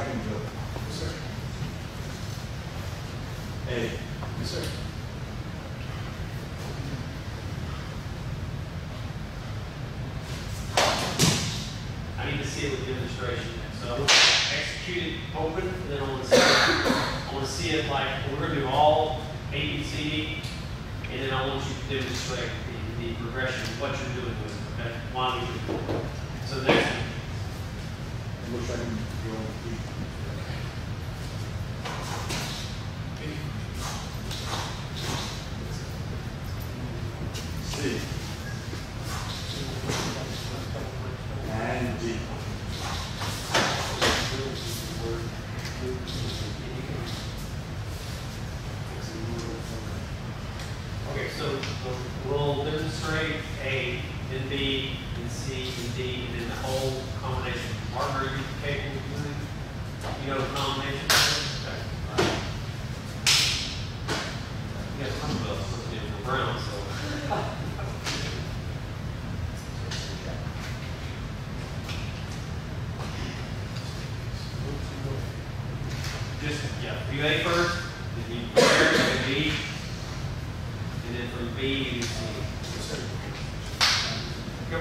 second drill. Yes, sir. A. Yes, sir. I need to see it with demonstration. So execute it open, and then I want to see it like we're going to do all A-B-C-D, and then I want you to demonstrate the progression of what you're doing with it. Okay? Why we do it. So next one. It looks like I'm going C. And D. Okay, so we'll demonstrate A, then B, then C, then D, and then the whole combination. Mark, are you capable of doing it? You know the combination? Okay. All right. You got some of us looking in the brown, so. Just, yeah, do A first, then you prepare to B, and then from B you do C. Go.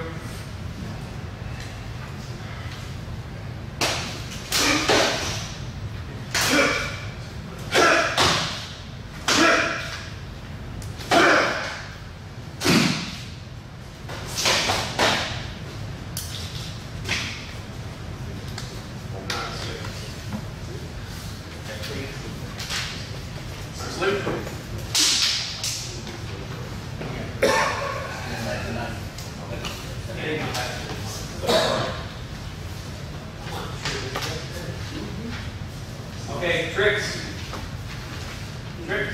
Okay, tricks. Tricks.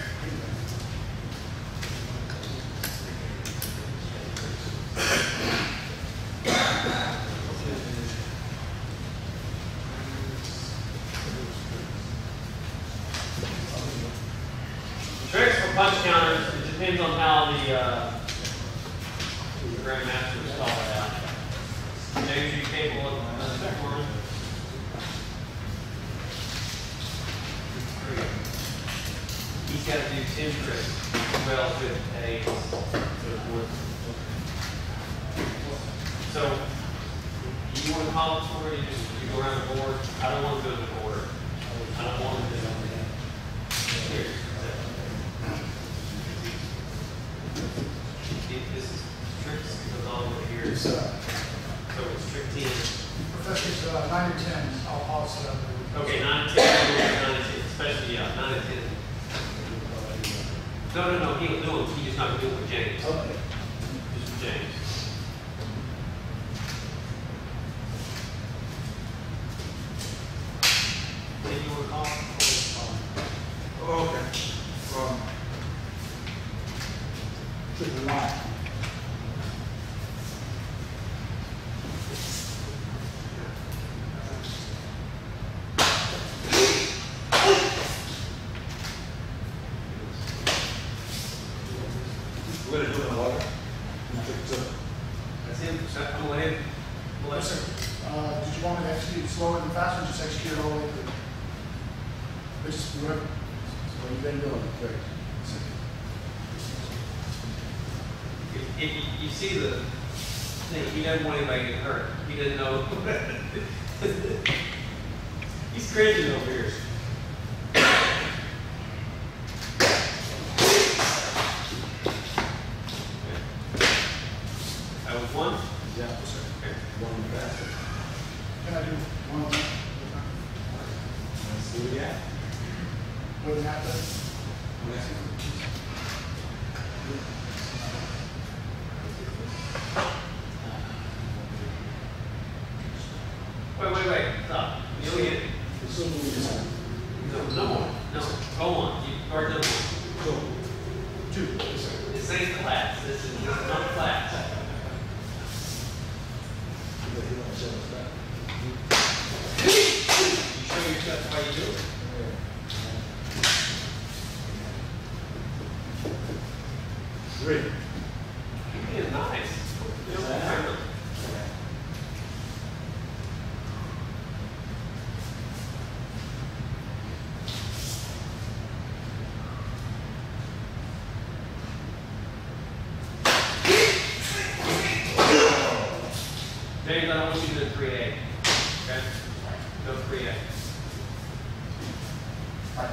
Tricks for punch counters, it depends on how the grandmaster is called out. James, are you capable of another one? He's got to do 10 tricks, 12 with A's, so forth. So, you want to call it for it, you go around the board. I don't want to go to the board. I don't want to do that. Here. This is tricks goes all over here. So it's trick 10. Professors, 9 and 10, I'll set up. Okay, 9 and 10, 9 and 10, especially 9 and 10. No, he'll do it. He's just not going to do it with James. Okay. Just with James. What did you want to call? Oh, okay. Triple line. Let it put in water. That's him. I'm going to let him. Yes, sir. Did you want me to execute slower and faster, or just execute it all the way through? But just whatever. What you been doing? Great. If you see the thing, he doesn't want anybody to get hurt. He doesn't know. He's cringing over here. That was one? Yeah, sir. Okay. One faster. Can I do one more? Let's see what we got. What did that do? Wait. Stop. You'll get it. No more. No. Go on. You start number one. Two. Yes, sir. This ain't class. This is not class. You show yourself how you do it. Three. You're being nice. You don't remember. James, I don't want you to do 3A. Okay? Go 3A. Right.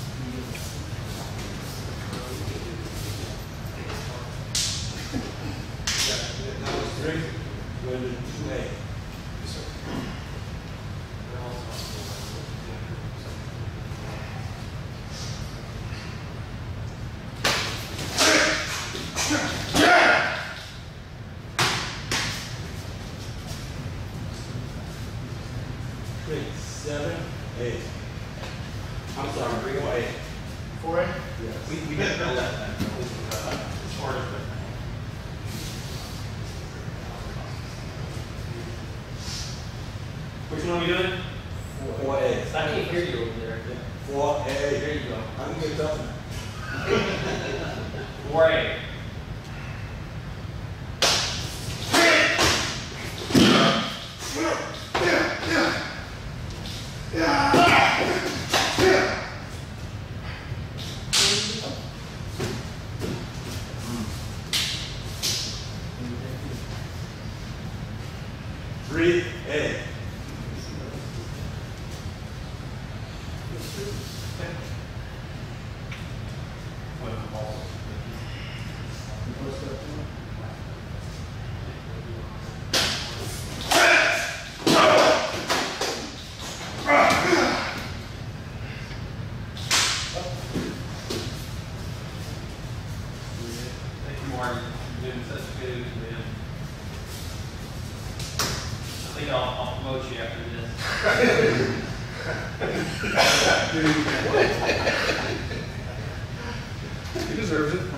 That was 3. We're going to do 2A. Yes, sir. 7, 8. I'm sorry, 3A. 4A? Yes. We didn't know that. As far as which one are we doing? 4A. I can't hear you over there. 4A. There you go. I'm going to tell them. 4A. I'll promote you after this. He deserves it.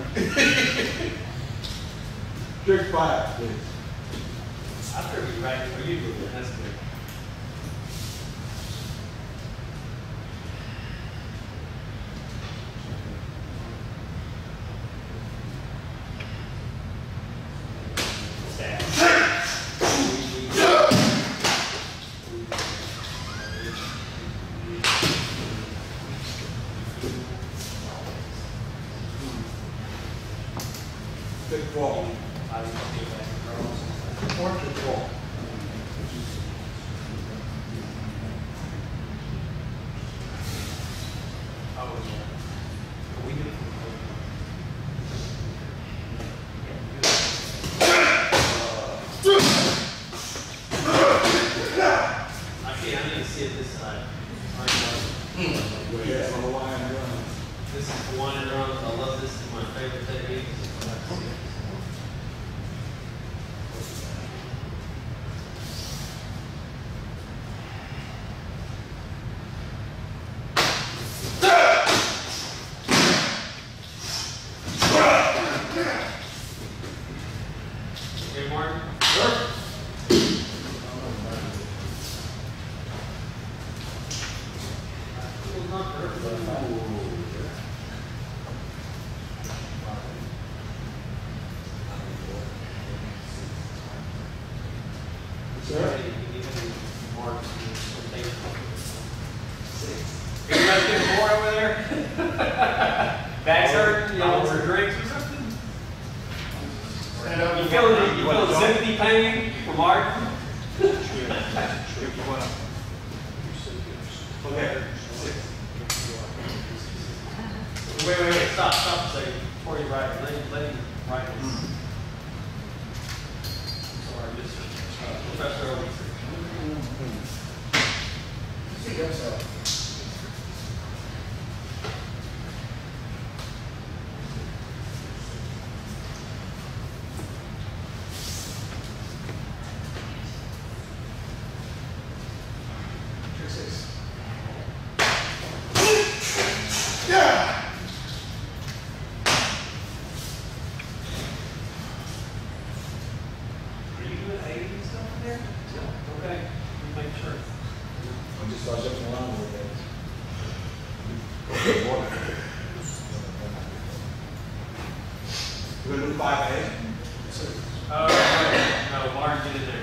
Trick 5, please. I figured you right for you, but that's good. Trick 4. Or to 4. Yes, on the line run. This is the one and runs. I love this. This is my favorite technique. Okay, Martin? Sure. Sir? You guys getting bored over there? Back's hurting? Y'all want some drinks or something? Stand up. You feeling sympathy pain from Martin? Okay. 6. Wait, stop a second before you write it. Let him write this. Sorry, Mr. Professor Owen. See yourself. Trick 6. Yeah! Are you doing 80 and stuff in there? Yeah. Okay, make sure. I'm just start jumping around a little bit. We're going to do 5A. No, Martin, get in there.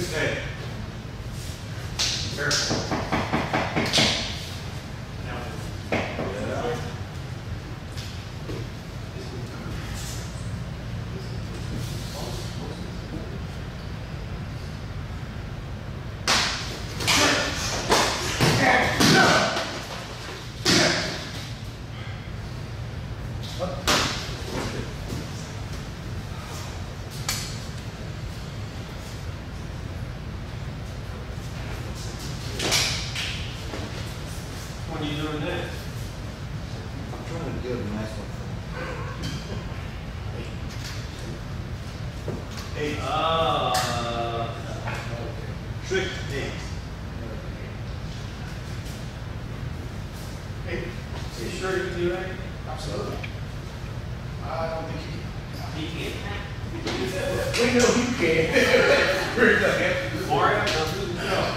6A. Careful. Yeah. What are you doing next? I'm trying to get a nice one. 8. Trick 8. Hey, You sure you can do that? absolutely. I don't think you He can't. can. We know you can. Mario, no.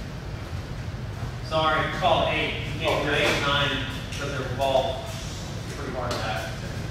Sorry, it's called 8. You can't do 8, 9 because they're involved. Pretty hard to that.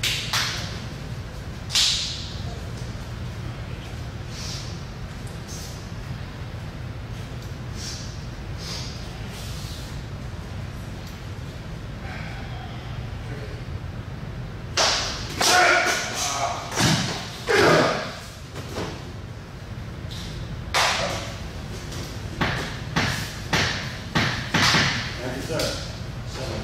Thank you, sir. 7.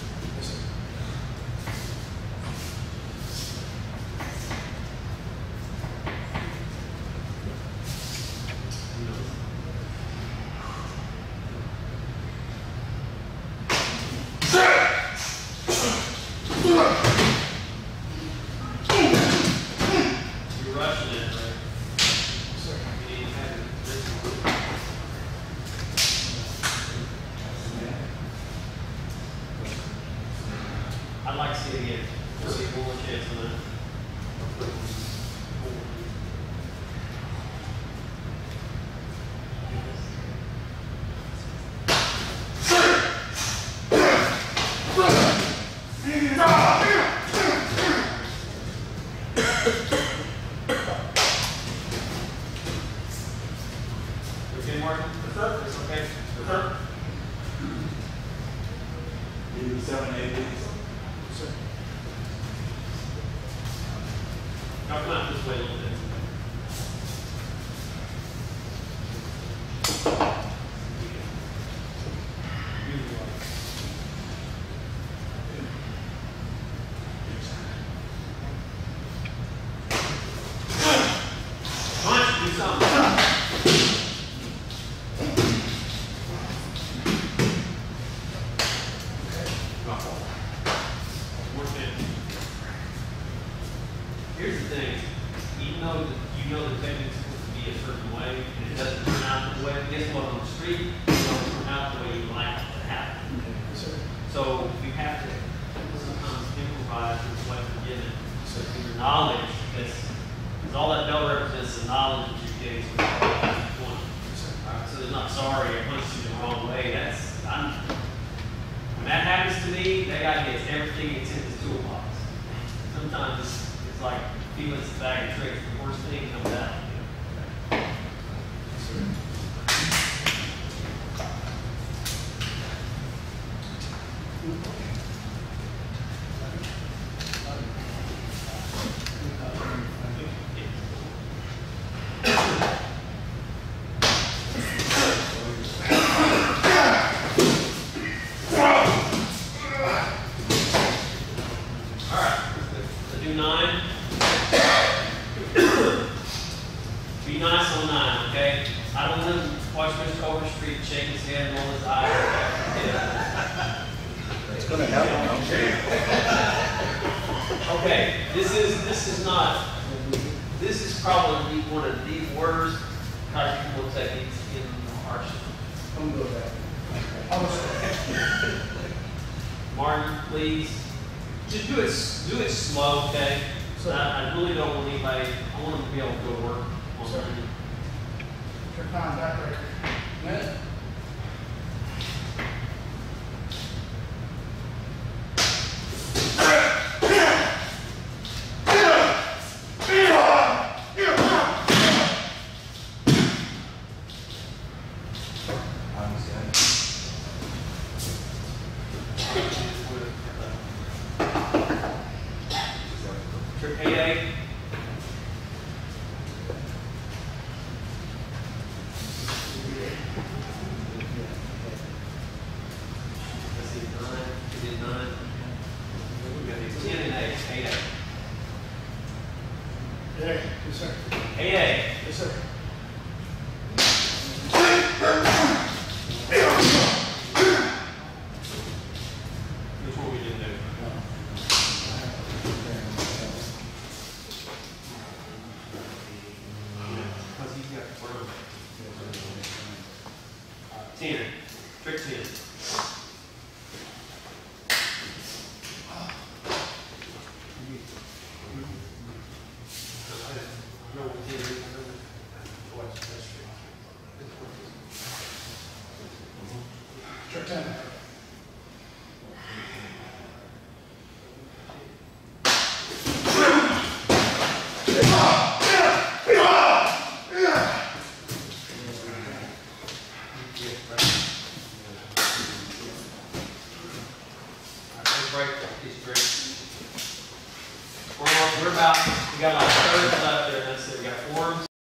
You're rushing it, right? You need to have it. I'd like to see it again. See one more chance on that. Okay, Mark? It's okay. You 7, 8, please. Now come out this way a little bit. Come on, do something. More chance. Here's the thing, even though you know the technique's supposed to be a certain way, and it doesn't turn out the way, guess what, on the street, it don't turn out the way you like it to happen. So you have to sometimes improvise with what you're given. So your knowledge, because all that bell represents the knowledge that you're getting. So they're not sorry, I punched you the wrong way. When that happens to me, that guy gets everything that's in his toolbox. Sometimes it's like feeling it's a bag of tricks. The worst thing comes out. All right, let's do 9. Be nice on 9, okay? I don't want to watch Mr. Overstreet shake his head and roll his eyes. It's gonna help. Okay, this is probably one of the worst conjugal techniques in the arsenal. I'm good with that. Martin, please, just do it slow, okay? So I really don't want anybody, I want them to be able to go to work on something. Your time backbreaker. 10. Trick 10. Trick 10. We're about, we got like thirds left there. That's it. We got forms.